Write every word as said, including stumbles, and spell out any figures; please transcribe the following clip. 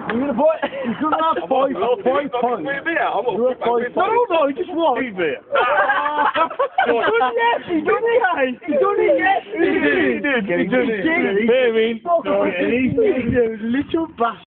I'm gonna buy. He's gonna have five, five points. Wait a minute, I'm You have five No, points. no, he just won. Leave it. He done it, yes, he done it. He done it, yes, he did. He did. He did. He did. Hey, I mean. Fuck off, you little bastard.